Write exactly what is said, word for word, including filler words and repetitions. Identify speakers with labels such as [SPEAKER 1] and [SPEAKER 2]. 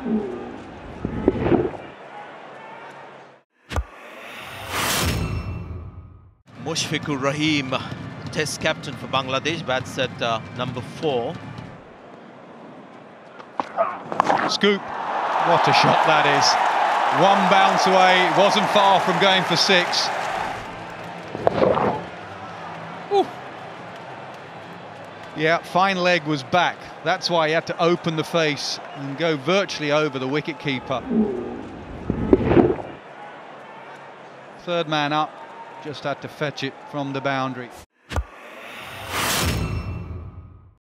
[SPEAKER 1] Mushfiqur Rahim, Test captain for Bangladesh, bats at uh, number four.
[SPEAKER 2] Scoop. What a shot that is. One bounce away, wasn't far from going for six. Ooh. Yeah, fine leg was back. That's why he had to open the face and go virtually over the wicket-keeper. Third man up, just had to fetch it from the boundary.